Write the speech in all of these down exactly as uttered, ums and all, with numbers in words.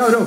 cabrón.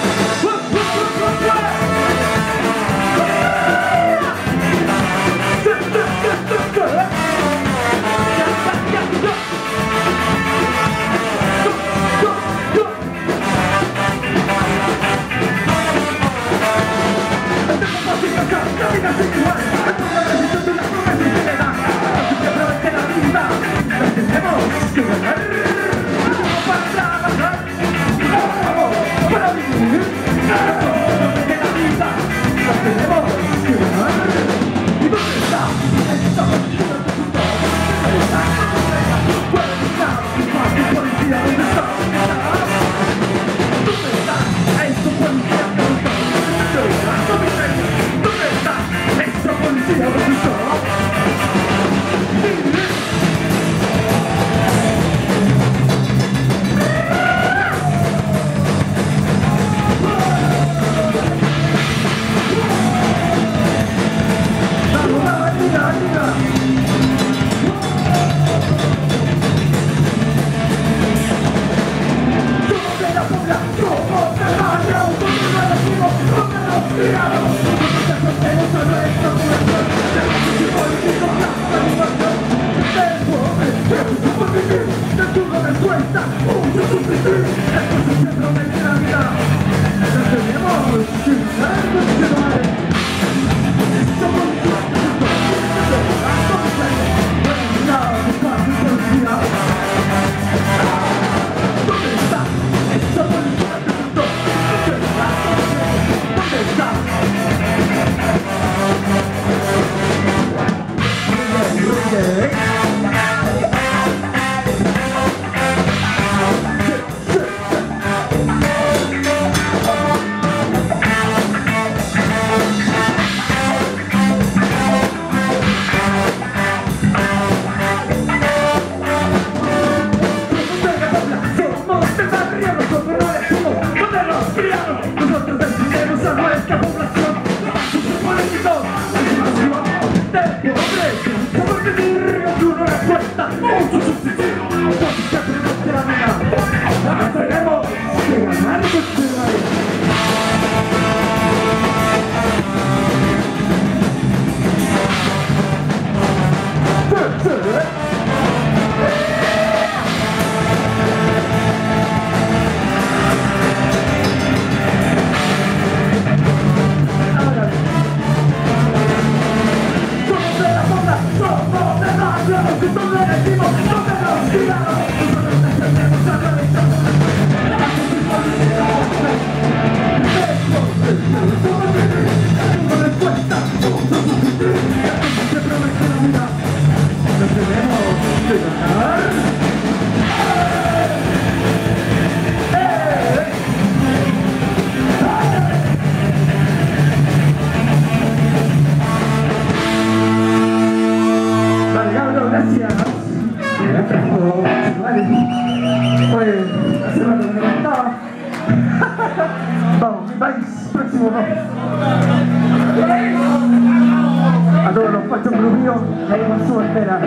Vamos, mi país, próximo no. A todos los pachos grupios, ahí con su bandera.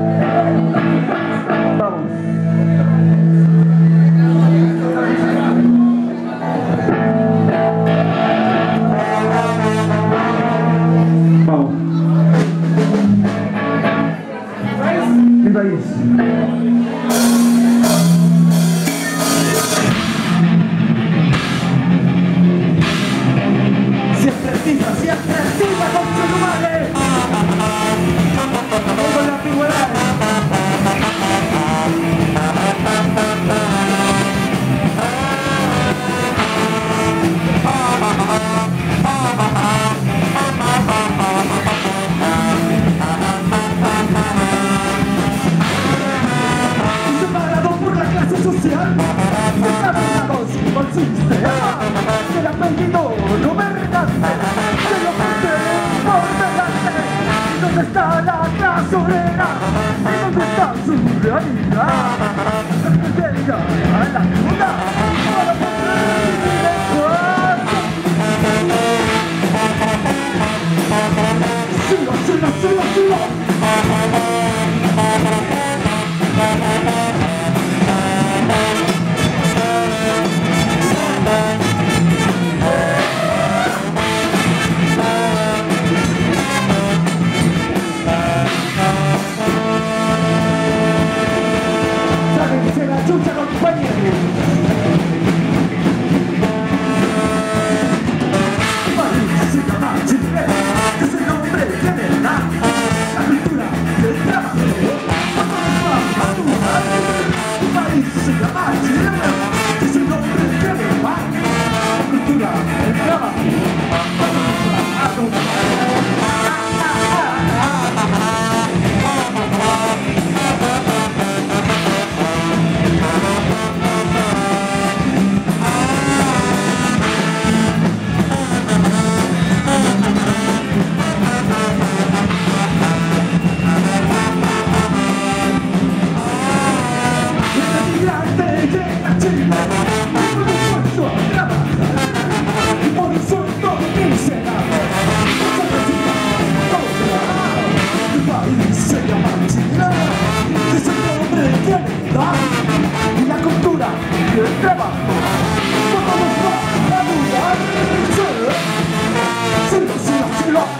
Vamos. Vamos. Mi país. Siempre activa, siempre activa con su madre. Con la antigüedad. Separado por la clase social, desarrollados por su sistema, se le ha vendido lo mercante, se lo poseen por delante. ¿Dónde está la clase obrera? ¿Y dónde está su realidad? Se llega a la ciudad para poder vivir en paz. ¡Sigo, sigo, sigo, sigo! Bye. es el nombre que me va. Cultura, el trabajo, y la cultura y el trabajo, todo nos va a durar. Sí, sí, sí, sí, lo.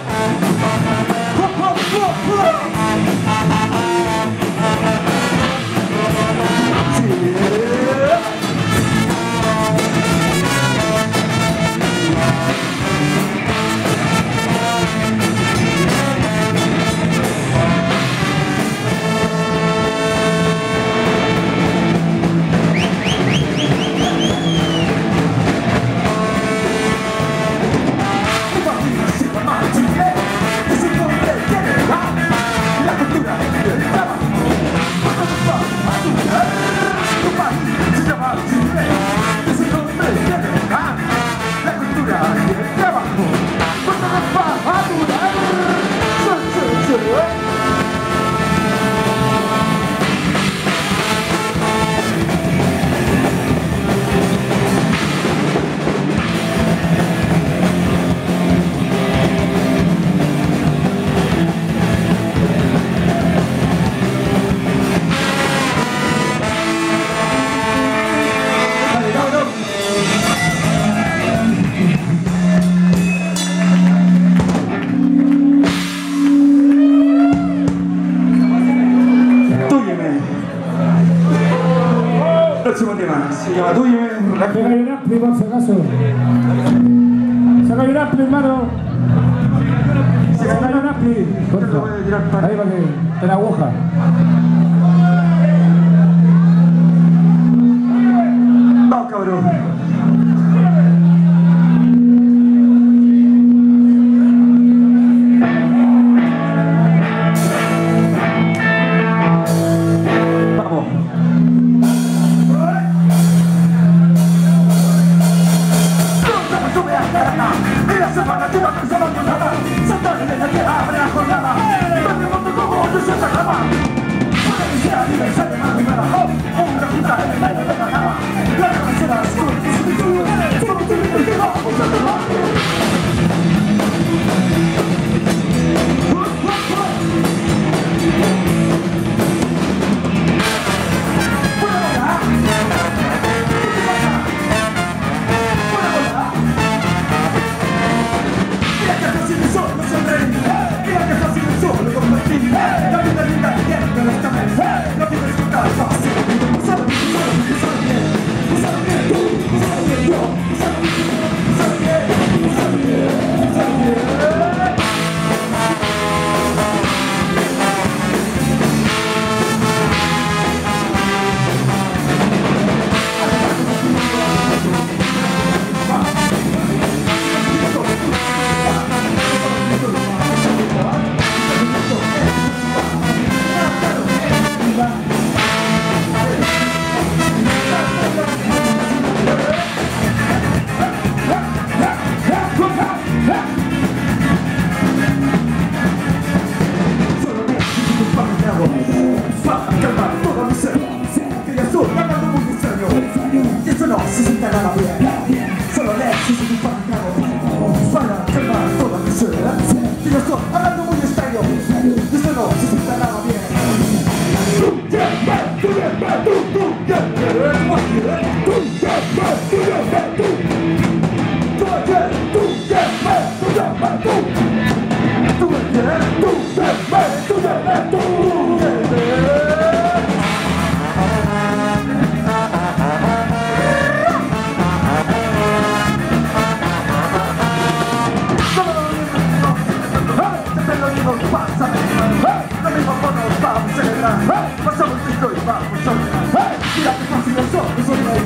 Próximo tema, se llama Tuyo. Saca un ampli, por si acaso. Saca un ampli, hermano. Saca un ampli. Ahí va que te la aguja. Vamos, cabrón. Pasamos esto y vamos a... ¡Mira que fácil es!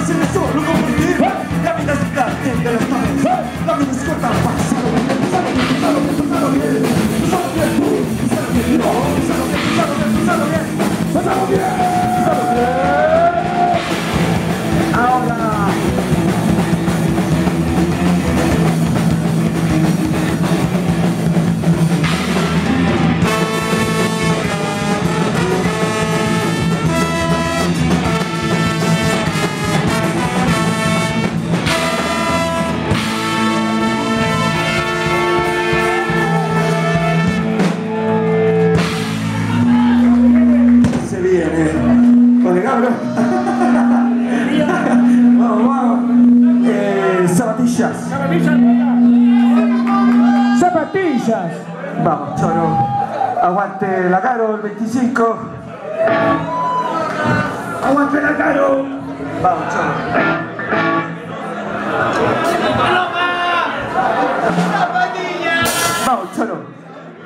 siente solo compartir. La vida es grande de los manos. La vida es corta, pásalo bien, pásalo bien, pásalo bien, pásalo bien. Pásalo bien, pásalo bien, no, pásalo bien, pásalo bien, pásalo bien. Pásalo bien, pásalo bien. Ahora. Vamos, vamos. Eh, zapatillas. Zapatillas. Vamos, choro. Aguante la Caro, el veinticinco. Aguante la Caro. Vamos, choro. Vamos, choro.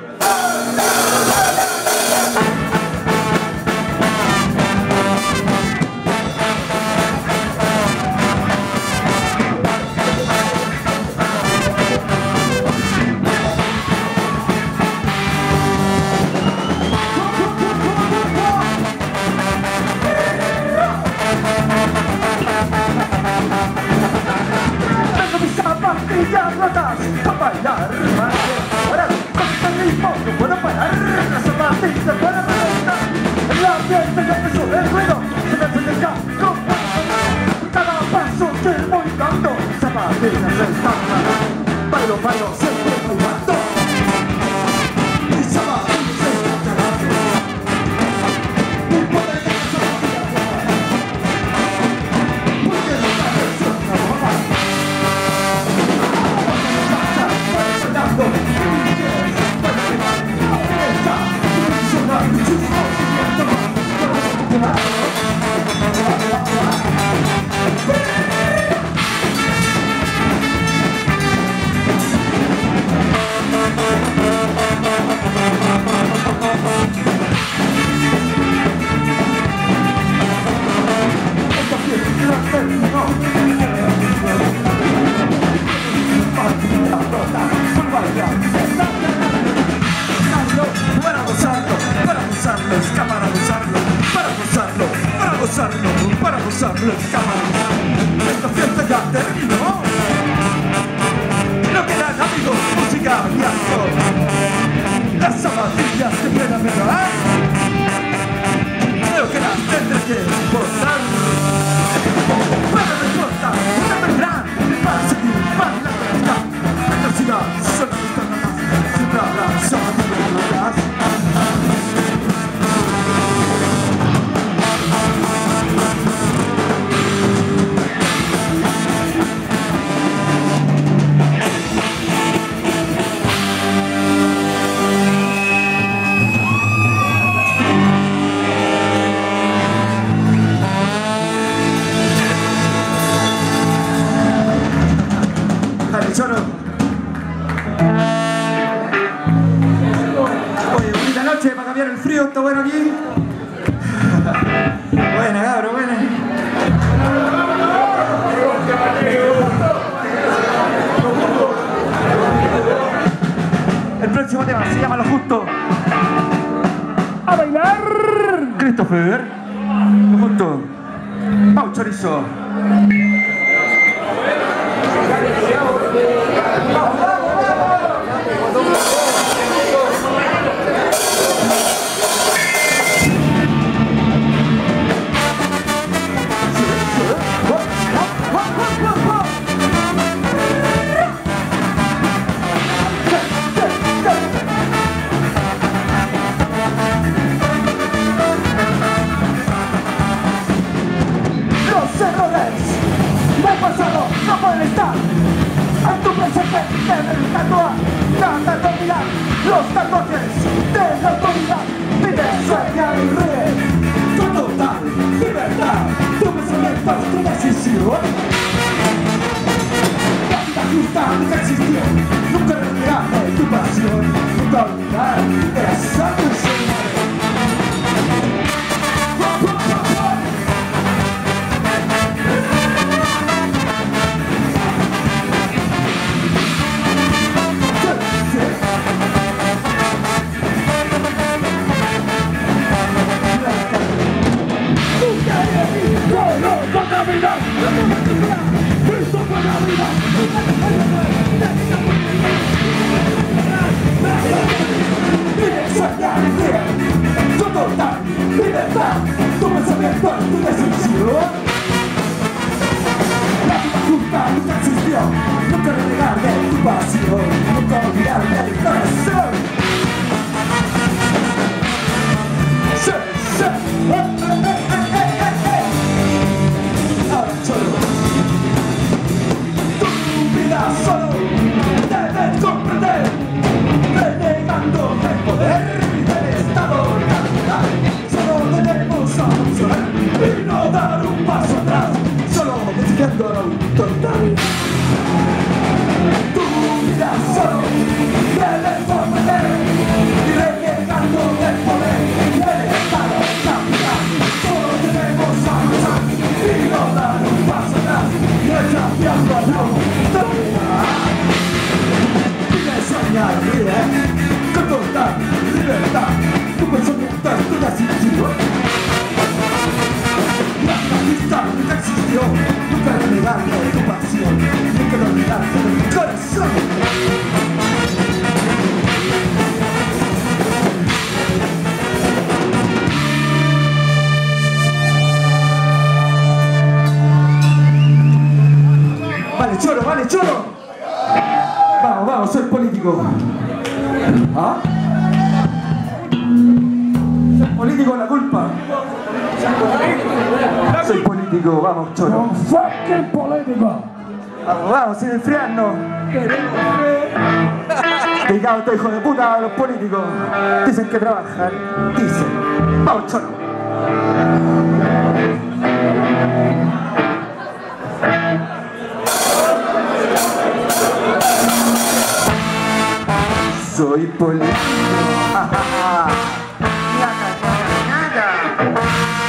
Zapatillas rotas a bailar, ahora con el ritmo no puedo parar. Las zapatillas para reventar. La fiesta ya empezó, el ruido se me acerca con cada paso que voy dando. Zapatillas están ganando, bailo, bailo, siempre bailando. Mis zapatillas están ganando. No puede que las zapatillas rotas, porque no está persona roja. Para gozarlo, para gozarlo, es cámara gozarlo, para gozarlo, para gozarlo, para gozarlo, es cámara gozarlo. Esta fiesta ya terminó. No quedan amigos, música y alcohol. Las zapatillas se pueden mejorar. Creo que las tendré que botar. Pero no importa, no vendrán para seguir bailando esta velocidad. Solo están nada más, siempre habrá zapatillas rotas. Choro. Oye, bonita noche para cambiar el frío, ¿está bueno aquí? Buena, cabrón, buena. El próximo tema se llama Lo Justo. ¡A bailar! Christopher. Lo Justo. Pau Chorizo. Los tatuajes de la autoridad vive, sueña y ríe. Tu total libertad, tu pensamiento es tu decisión. La vida justa nunca existió, nunca renegaré tu pasión, nunca olvidar esa canción. nunca renegando de tu pasión, nunca olvidarte de mi corazón. Vale, choro, vale, choro. Vamos, vamos, soy político. ¿Ah? Soy político, la culpa. Soy político, vamos, choro. Fucking político. Vamos, vamos, sin enfriarnos. Dedicado a estos hijos de puta a los políticos. Dicen que trabajan, dicen. Vamos, choro. Soy político. Ja, ja, ja. Nada, nada, nada.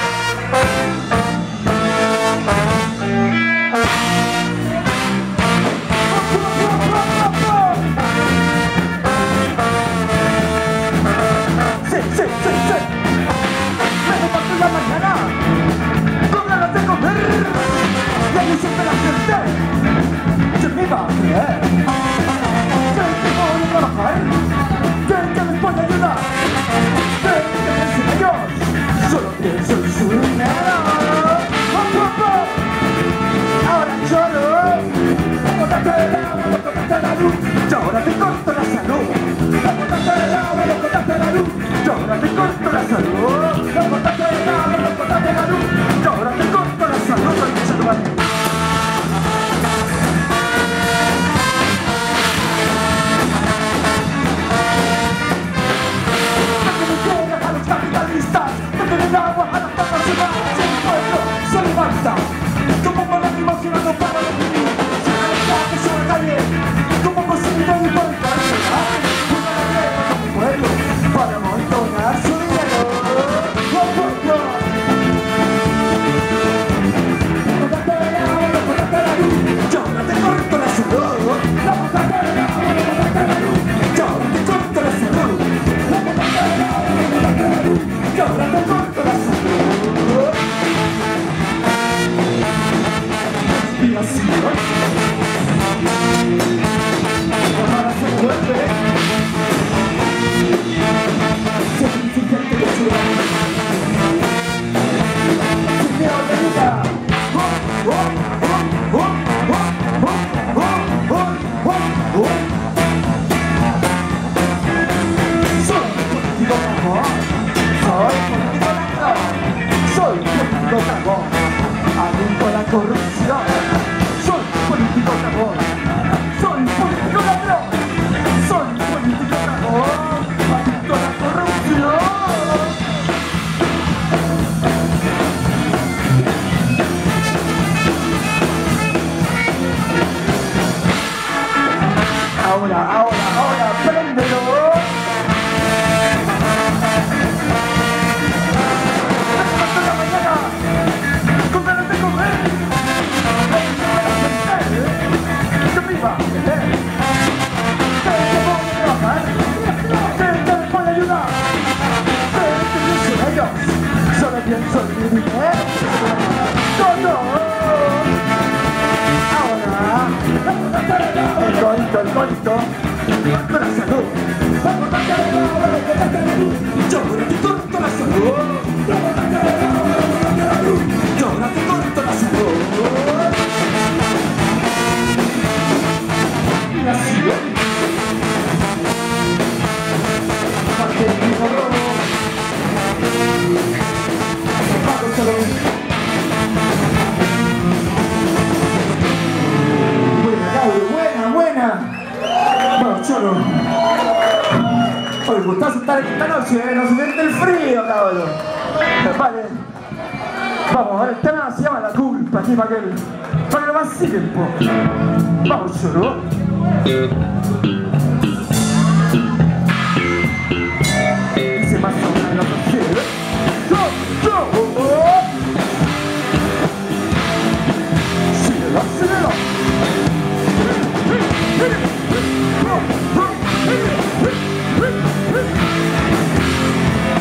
Sí, sí, sí, sí. Me levanto en la mañana con ganas de comer. Y ahí siempre la gente se me va a creer. Sé que voy a trabajar. Sé que les voy a ayudar. Sé que me sin ellos solo pienso en su dinero. ¡Oh, oh, oh! Ahora lloro. Bótate el agua, no tocaste la luz. Y ahora te corto la salud. Bótate el agua, no tocaste la luz. Y ahora te corto la salud. Bótate el agua, no tocaste la luz. Y ahora te corto la salud. A los capitalistas, no el agua a las patas y más. Si el pueblo se levanta, como para la imaginación para los niños. Si la gente se va a caer, como posibilidad de importar. Una la guerra con mi pueblo para amontonar su dinero. ¡Oh, pueblo! Bótate el agua, no botaste la luz. Yo ahora te corto la salud. La bótate el agua, no botaste la luz. Yo ahora te corto la salud. La bótate el agua, no botaste la luz. Yo ahora te corto la salud. Respiración. Ahora se vuelve. Significante de ciudad. Sin miedo de vida. Oh, oh, oh, oh, oh, oh, oh, oh, oh, oh. Soy político cagón. Soy político ladrón. Soy político cagón. Adicto a la corrupción. Soy político cagón. Soy político ladrón. Soy político cagón. Adicto a la corrupción. Ahora, ahora, ahora, préndelo. Con ganas de comer. ¡Que viva! ¡Que voy a trabajar! ¡Que les voy a ayudar! ¡Que pienso en ellos! ¡Solo pienso en mi dinero! ¡Todo! Ahora, el golito, el golito, corto la salud. Yo ahora te corto la salud. Yo ahora te corto la salud. Y así es. Parte de mi dolor. Pago salud. Buena, cabrón, buena, buena. Bueno, choro. Oye, gustazo estar aquí esta noche, ¿eh? No se siente el frío, cabrón. Vale. Vamos, ahora el tema se llama La Culpa, aquí para que, para que lo vacilen, po. Vamos, choro. Dice más o menos lo que quiere. ¡Yo, yo! ¡Síguelo, síguelo!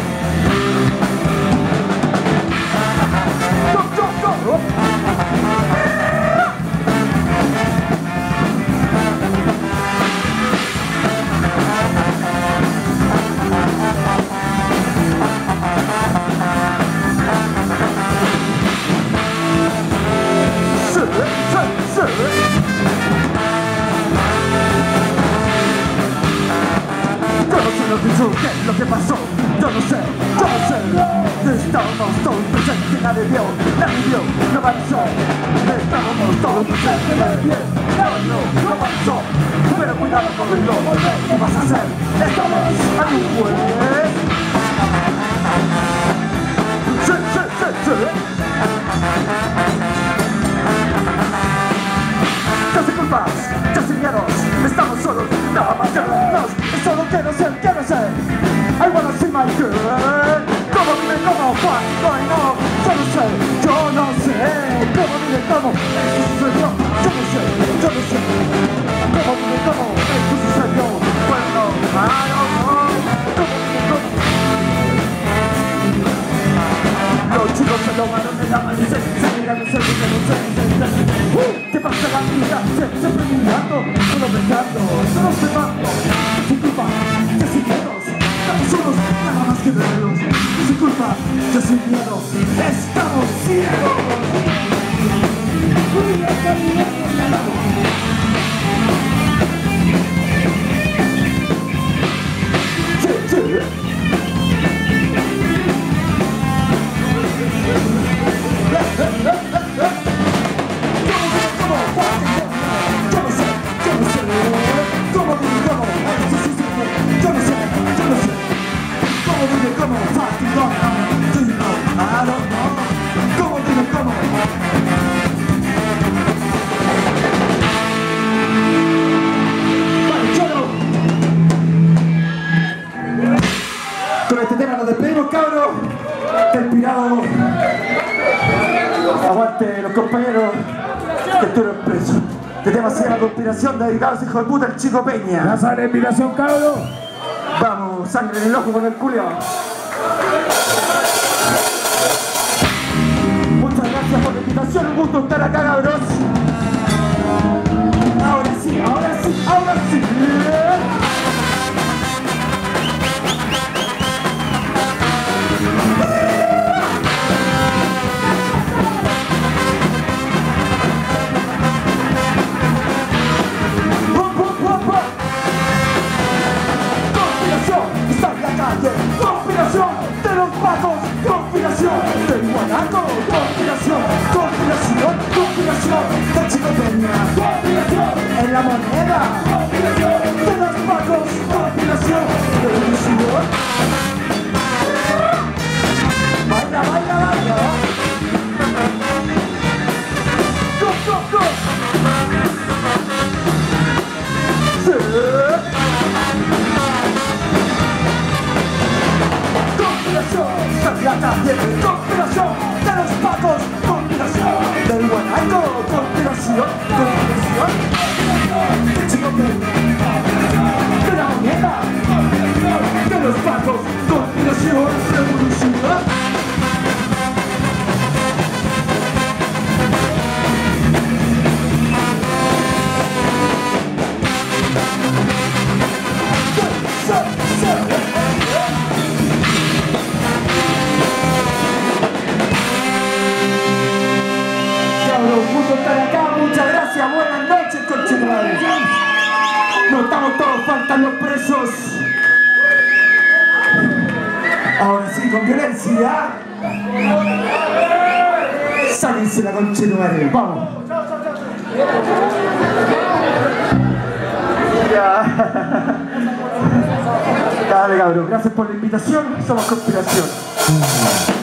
¡Go, go, go! Estábamos todos presentes de pie. No, no, no pasó. Pero cuidado con el lobo. ¿Qué vas a hacer? Estamos en un juez. Sí, sí, sí, sí. Ya sin culpas, ya sin miedos. Estamos solos, nada más que vernos. Y solo quiero ser, quiero ser. I wanna see my girl. Cómo vive, cómo fue, no, no. Yo no sé, yo no sé. Cómo vive, cómo, esto sucedió. Yo no sé, yo no sé. Cómo vive, cómo, esto sucedió. Bueno, I don't know. Cómo vive, cómo. Los chicos se lo van a la malicia. Se miran, se miran, se miran. ¿Qué pasa la vida? Siempre mirando, solo pensando, solo observando. Sin culpa, ya sin miedos. Estamos solos, nada más que verlos. Sin culpa, ya sin miedo. Estamos ciegos. Sí, sí. Con este tema nos despedimos, cabros. Está inspirado. Aguante los compañeros que estuvieron presos. Este tema se llama Conspiración, dedicado a ese hijo de puta, el Chico Peña. Ya sale la invitación, cabros. Vamos, sangre en el ojo con el culiao. Muchas gracias por la invitación, un gusto estar acá, cabros. Ahora sí, ahora sí, ahora sí. Conspiración de los pacos, conspiración del guanaco, conspiración, conspiración, conspiración del Chico Peña, conspiración en la moneda, conspiración de los pacos, conspiración de la ilusión. Baila, baila, baila. Go, go, go. Sí. Conspiración de los pacos, conspiración del guanaco, conspiración, conspiración del Chico Peña, de la moneda, de los pacos, conspiración, revolución. Muchas gracias, buenas noches, conchetumadre. No estamos todos, faltan los presos. Ahora sí, con violencia. Sáquense la conchetumadre, vamos. Ya. Dale, cabrón, gracias por la invitación, somos Conspiración.